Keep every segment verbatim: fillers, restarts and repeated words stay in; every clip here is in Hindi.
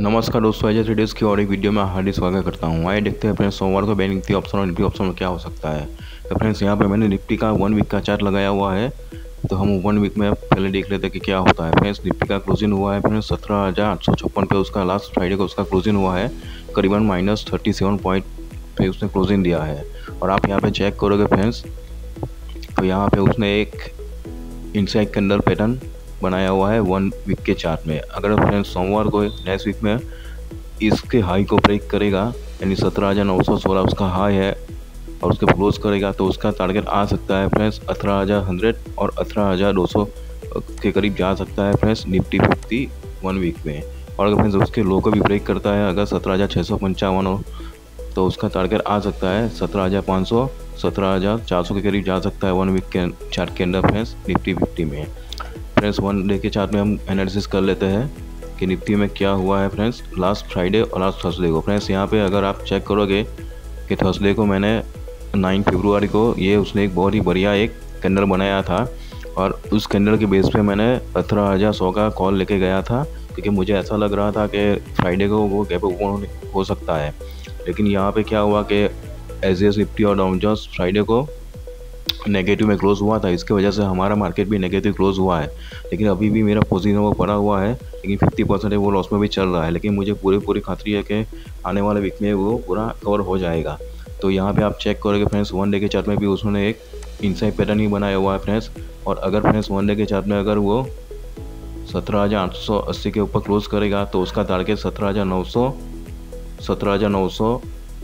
नमस्कार दोस्तों, एज ट्रेडर्स की और एक वीडियो में हार्दिक स्वागत करता हूं। आइए देखते हैं फ्रेंड्स सोमवार को बैंक निफ्टी ऑप्शन और निफ्टी ऑप्शन में क्या हो सकता है। तो फ्रेंड्स यहाँ पे मैंने निफ्टी का वन वीक का चार्ट लगाया हुआ है, तो हम वन वीक में पहले देख लेते हैं कि क्या होता है। फ्रेंड्स निफ्टी का क्लोजिंग हुआ है फ्रेंड्स सत्रह हज़ार आठ सौ छप्पन पे, उसका लास्ट फ्राइडे को उसका क्लोजिंग हुआ है करीबन माइनस थर्टी सेवन पॉइंट पे उसने क्लोजिंग दिया है। और आप यहाँ पे चेक करोगे फ्रेंड्स तो यहाँ पे उसने एक इनसाइड कैंडल पैटर्न बनाया हुआ है वन वीक के चार्ट में। अगर फ्रेंड्स सोमवार को नेक्स्ट वीक में इसके हाई को ब्रेक करेगा, यानी सत्रह हज़ार नौ सौ सोलह उसका हाई है, और उसके क्लोज करेगा तो उसका टारगेट आ सकता है फ्रेंड्स अठारह हज़ार हंड्रेड और अठारह हज़ार दो सौ के करीब जा सकता है friends Nifty fifty one week में। और अगर फ्रेंड्स उसके लो को भी ब्रेक करता है अगर सत्रह हज़ार छः सौ पंचावन हो तो उसका टारगेट आ सकता है सत्रह हज़ार पाँच सौ सत्रह हज़ार चार सौ के करीब जा सकता है वन वीक के चार्ट के अंदर फ्रेंड्स निफ्टी फिफ्टी में। फ्रेंड्स वन डे के चार्ट में हम एनालिसिस कर लेते हैं कि निफ्टी में क्या हुआ है फ्रेंड्स लास्ट फ्राइडे और लास्ट थर्सडे को। फ्रेंड्स यहाँ पे अगर आप चेक करोगे कि थर्सडे को मैंने नौ फरवरी को ये उसने एक बहुत ही बढ़िया एक कैंडल बनाया था, और उस कैंडल के बेस पे मैंने अठारह हज़ार सौ का कॉल लेके गया था, क्योंकि मुझे ऐसा लग रहा था कि फ्राइडे को वो गैप ओपन हो सकता है। लेकिन यहाँ पे क्या हुआ कि एस एस निफ्टी और डाउ जोन्स फ्राइडे को नेगेटिव में क्लोज हुआ था, इसके वजह से हमारा मार्केट भी नेगेटिव क्लोज हुआ है। लेकिन अभी भी मेरा पोजीशन वो पड़ा हुआ है, लेकिन फिफ्टी परसेंट वो लॉस में भी चल रहा है। लेकिन मुझे पूरी पूरी खातरी है कि आने वाले वीक में वो पूरा कवर हो जाएगा। तो यहाँ पे आप चेक करोगे फ्रेंड्स वन डे के चार्ट में भी उसने एक इनसाइड पैटर्न ही बनाया हुआ है फ्रेंड्स। और अगर फ्रेंड्स वन डे के चार्ट में अगर वो सत्रह हज़ार आठ सौ अस्सी के ऊपर क्लोज करेगा तो उसका टारगेट सत्रह हज़ार नौ सौ सत्रह हज़ार नौ सौ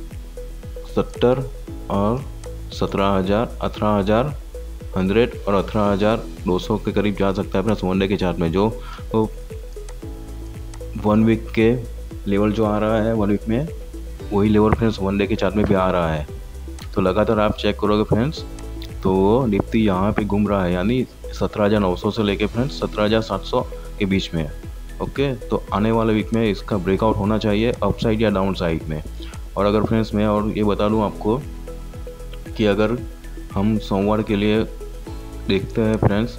सत्तर और सत्रह हज़ार अठारह हज़ार हंड्रेड और अठारह हज़ार दो सौ के करीब जा सकता है फ्रेंड्स वन डे के चार्ट में। जो तो वन वीक के लेवल जो आ रहा है वन वीक में वही लेवल फ्रेंड्स वन डे के चार्ट में भी आ रहा है। तो लगातार आप चेक करोगे फ्रेंड्स तो निफ्टी यहाँ पे घूम रहा है, यानी सत्रह हज़ार नौ सौ से लेके फ्रेंड्स सत्रह हज़ार सात सौ के बीच में। ओके, तो आने वाले वीक में इसका ब्रेकआउट होना चाहिए अपसाइड या डाउन साइड में। और अगर फ्रेंड्स मैं और ये बता दूँ आपको कि अगर हम सोमवार के लिए देखते हैं फ्रेंड्स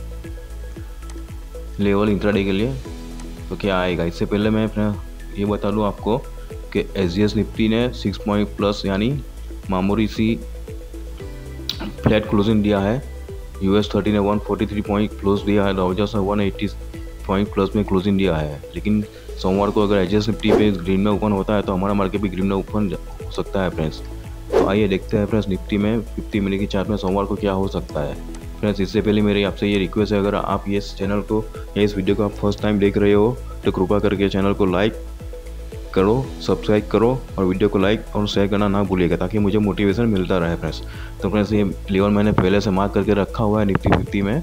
लेवल इंट्राडे के लिए तो क्या आएगा। इससे पहले मैं फ्रेंड्स ये बता दूं आपको कि एसजीएस निफ्टी ने सिक्स पॉइंट प्लस यानी मामूली सी फ्लैट क्लोजिंग दिया है। यूएस थर्टी ने one forty three point close दिया है, डाउ जोन्स ने वन एटी पॉइंट प्लस में क्लोजिंग दिया है। लेकिन सोमवार को अगर एसजीएस निफ्टी पे ग्रीन में ओपन होता है तो हमारा मार्केट भी ग्रीन में ओपन हो सकता है फ्रेंड्स। तो आइए देखते हैं फ्रेंड्स निफ्टी में फिफ्टी मिनट की चार्ट में सोमवार को क्या हो सकता है। फ्रेंड्स इससे पहले मेरी आपसे ये रिक्वेस्ट है, अगर आप ये इस चैनल को या इस वीडियो को आप फर्स्ट टाइम देख रहे हो तो कृपया करके चैनल को लाइक करो, सब्सक्राइब करो और वीडियो को लाइक और शेयर करना ना भूलिएगा, ताकि मुझे मोटिवेशन मिलता रहे फ्रेंड्स। तो फ्रेंड्स ये लेवल मैंने पहले से मार्क करके रखा हुआ है निफ्टी फिफ्टी में।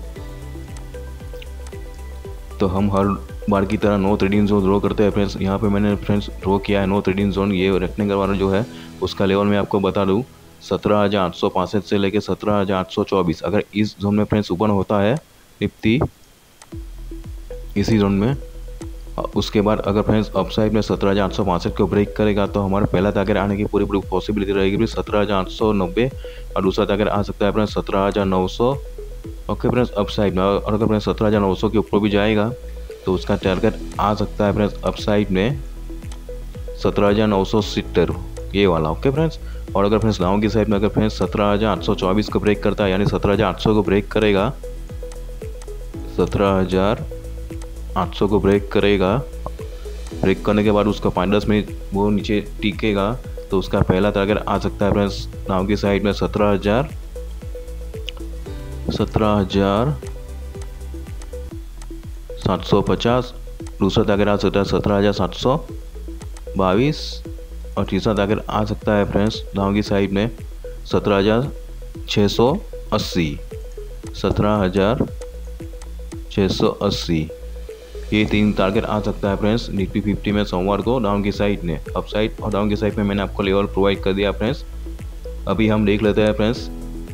तो हम हर बार की तरह नो ट्रेडिंग जोन ड्रॉ करते हैं फ्रेंड्स। यहाँ पे मैंने फ्रेंड्स ड्रॉ किया है नो ट्रेडिंग जोन। ये रेक्टेंगल वाला जो है उसका लेवल मैं आपको बता दूँ सत्रह हज़ार आठ सौ पाँसठ से लेकर सत्रह हज़ार आठ सौ चौबीस। अगर इस जोन में फ्रेंड्स ओपन होता है निफ्टी इसी जोन में, उसके बाद अगर फ्रेंड्स अपसाइड में सत्रह हज़ार आठ सौ पाँसठ को ब्रेक करेगा तो हमारा पहला टारगेट आने की पूरी पूरी पॉसिबिलिटी रहेगी सत्रह हज़ार आठ सौ नब्बे, और दूसरा टारगेट आ सकता है फ्रेंड्स सत्रह हज़ार नौ सौ। ओके फ्रेंड्स अपसाइड में, और अगर फ्रेंड्स सत्रह हज़ार नौ सौ के ऊपर भी जाएगा तो उसका टारगेट आ सकता है फ्रेंड्स अपसाइड में सत्रह हज़ार नौ सौ सत्तर ये वाला। ओके फ्रेंड्स, और अगर फ्रेंड्स डाउन की साइड में अगर फ्रेंड्स सत्रह हज़ार आठ सौ चौबीस को ब्रेक करता है, यानी सत्रह हज़ार आठ सौ को ब्रेक करेगा सत्रह हज़ार आठ सौ को ब्रेक करेगा, ब्रेक करने के बाद उसका पाँच दस मिनट वो नीचे टिकेगा तो उसका पहला टारगेट आ सकता है फ्रेंड्स डाउन की साइड में सत्रह हज़ार सत्रह हज़ार सात सौ पचास, दूसरा टारगेट आ सकता है सत्रह हज़ार सात सौ बाईस, और तीसरा टारगेट आ सकता है फ्रेंड्स डाउन की साइड में सत्रह हज़ार छः सौ अस्सी सत्रह हज़ार छः सौ अस्सी। ये तीन टारगेट आ सकता है फ्रेंड्स निफ्टी फिफ्टी में सोमवार को डाउन की साइड में। अप साइड और डाउन की साइड में मैंने आपको लेवल प्रोवाइड कर दिया फ्रेंड्स। अभी हम देख लेते हैं फ्रेंड्स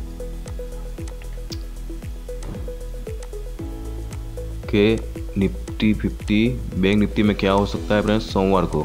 के निफ्टी फिफ्टी बैंक निफ्टी में क्या हो सकता है फ्रेंड्स सोमवार को।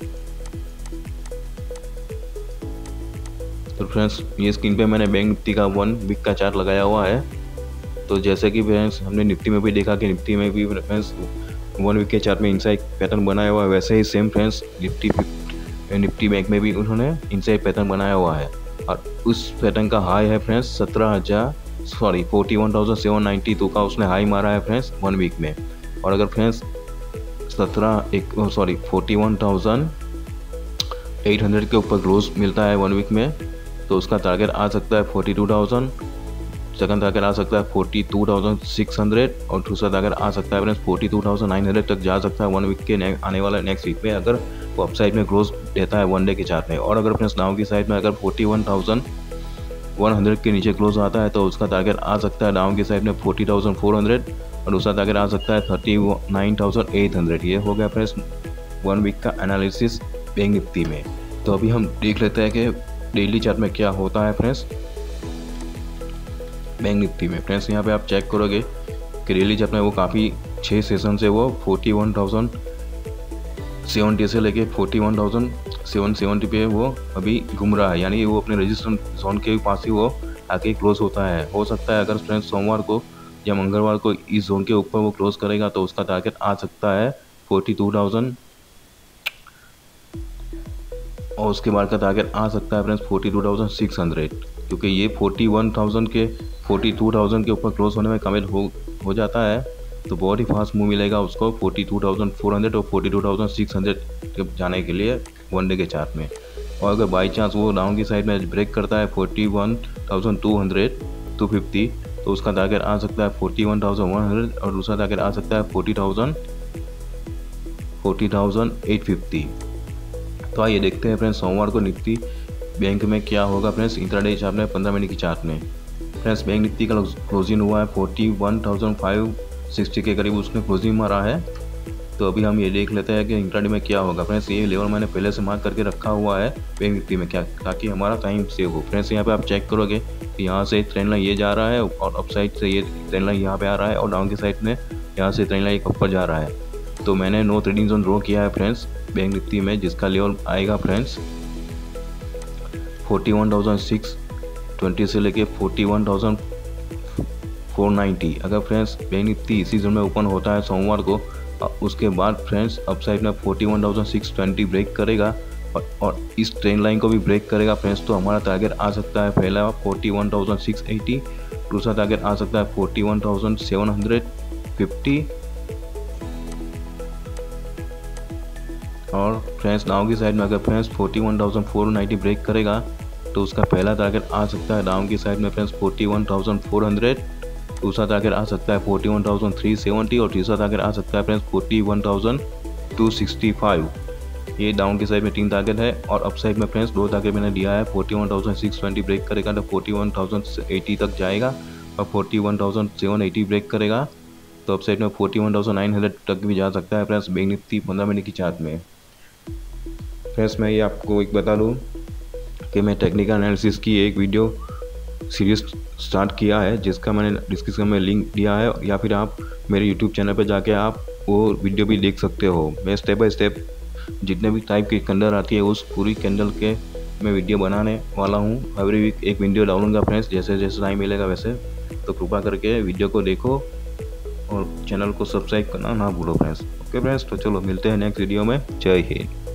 तो फ्रेंड्स ये स्क्रीन पे मैंने बैंक निफ्टी का वन वीक का चार्ट लगाया हुआ है। तो जैसे कि फ्रेंड्स हमने निफ्टी में भी देखा कि निफ्टी में भी फ्रेंड्स वन वीक के चार्ट में इनसाइड पैटर्न बनाया हुआ है, वैसे ही same friends Nifty Nifty bank में भी उन्होंने इनसाइड पैटर्न बनाया हुआ है और उस पैटर्न का हाई है फ्रेंड्स सत्रह हज़ार sorry forty one thousand seven ninety two का उसने हाई मारा है फ्रेंड्स वन वीक में। और अगर फ्रेंड्स सत्रह एक sorry forty one thousand eight hundred के ऊपर क्लोज मिलता है वन वीक में तो उसका टारगेट आ सकता है forty two thousand, second target आ सकता है forty two thousand six hundred और दूसरा टारगेट आ सकता है friends forty two thousand nine hundred तक जा सकता है वन वीक के आने वाला नेक्स्ट वीक में, अगर वो अपसाइड में क्लोज देता है वन डे के चार्ट में। और अगर फ्रेंड्स डाउन की साइड में अगर forty one thousand one hundred के नीचे क्लोज आता है तो उसका टारगेट आ सकता है डाउन की साइड में फोर्टी थाउजेंड फोर हंड्रेड और दूसरा टारगेट आ सकता है thirty nine thousand eight hundred. ये हो गया फ्रेंड्स वन वीक का एनालिसिस बैंक निफ्टी में। तो अभी हम देख लेते हैं कि डेली चार्ट में क्या होता है फ्रेंड्स बैंक निफ्टी में। फ्रेंड्स यहाँ पे आप चेक करोगे कि डेली चार्ट में वो काफ़ी छः सेशन से वो फोर्टी वन थाउजेंड सेवेंटी से लेके forty one thousand seven seventy पे वो अभी घूम रहा है, यानी वो अपने रजिस्ट्रेशन जोन के पास ही वो आके क्लोज होता है। हो सकता है अगर फ्रेंड्स सोमवार को या मंगलवार को इस जोन के ऊपर वो क्लोज करेगा तो उसका टारगेट आ सकता है फोर्टी टू थाउजेंड और उसके बाद का टारगेट आ सकता है friends forty two thousand six hundred, क्योंकि ये फोर्टी वन थाउजेंड के फोर्टी टू थाउजेंड के ऊपर क्लोज होने में कमिट हो हो जाता है तो बहुत ही फास्ट मूव मिलेगा उसको forty two thousand four hundred और forty two thousand six hundred जाने के लिए वन डे के चार्ट में। और अगर बाई चांस वो डाउन की साइड में ब्रेक करता है forty one thousand two hundred two fifty तो उसका टारगेट आ सकता है forty one thousand one hundred और दूसरा टारगेट आ सकता है forty thousand forty thousand eight fifty. तो आइए देखते हैं फ्रेंड्स सोमवार को निफ्टी बैंक में क्या होगा फ्रेंड्स इंट्राडे चार्ट में पंद्रह मिनट की चार्ट में। फ्रेंड्स बैंक निफ्टी का क्लोजिंग हुआ है forty one thousand five sixty के करीब उसने क्लोजिंग मारा है। तो अभी हम ये देख लेते हैं कि इंट्राडे में क्या होगा। फ्रेंड्स ये लेवल मैंने पहले से मार्क करके रखा हुआ है बैंक निफ्टी में क्या ताकि हमारा टाइम सेव हो। फ्रेंड्स यहाँ पे आप चेक करोगे कि यहाँ से ट्रेंड लाइन ये जा रहा है और अप साइड से ये ट्रेंड लाइन यहाँ पे आ रहा है और डाउन की साइड में यहाँ से ट्रेंड लाइन ऊपर जा रहा है। तो मैंने नो ट्रेडिंग जोन ड्रॉ किया है फ्रेंड्स बैंक निफ्टी में जिसका लेवल आएगा friends forty one thousand six twenty से लेके forty one thousand four ninety. अगर फ्रेंड्स बैंक निफ्टी इसी जोन में ओपन होता है सोमवार को उसके बाद फ्रेंड्स अपसाइड में forty one thousand six twenty break करेगा और, और इस ट्रेंड लाइन को भी ब्रेक करेगा फ्रेंड्स तो हमारा टारगेट आ सकता है पहला forty one thousand six eighty, दूसरा टारगेट आ सकता है forty one thousand seven hundred fifty और फ्रेंड्स डाउन की साइड में अगर friends forty one thousand four ninety break करेगा तो उसका पहला टारगेट आ सकता है डाउन की साइड में friends forty one thousand four hundred, दूसरा टारगेट आ सकता है forty one thousand three seventy और तीसरा टारगेट आ सकता है friends forty one thousand two sixty five. ये डाउन की साइड में तीन टारगेट है और अप साइड में फ्रेंड्स दो टारगेट मैंने दिया है forty one thousand six twenty break करेगा तो फोर्टी वन थाउजेंड एटी तक जाएगा और forty one thousand seven eighty break करेगा तो अप साइड में forty one thousand nine hundred तक भी जा सकता है फ्रेंड्स बैंक निफ्टी पंद्रह मिनट की चार्ट में। फ्रेंड्स मैं ये आपको एक बता दूँ कि मैं टेक्निकल एनालिसिस की एक वीडियो सीरीज स्टार्ट किया है जिसका मैंने डिस्क्रिप्शन में लिंक दिया है या फिर आप मेरे यूट्यूब चैनल पर जाके आप वो वीडियो भी देख सकते हो। मैं स्टेप बाय स्टेप जितने भी टाइप की कैंडल आती है उस पूरी कैंडल के मैं वीडियो बनाने वाला हूँ। एवरी वीक एक वीडियो डालूंगा फ्रेंड्स जैसे जैसे टाइम मिलेगा वैसे। तो कृपा करके वीडियो को देखो और चैनल को सब्सक्राइब करना ना भूलो फ्रेंड्स। ओके फ्रेंड्स तो चलो मिलते हैं नेक्स्ट वीडियो में। जय हिंद।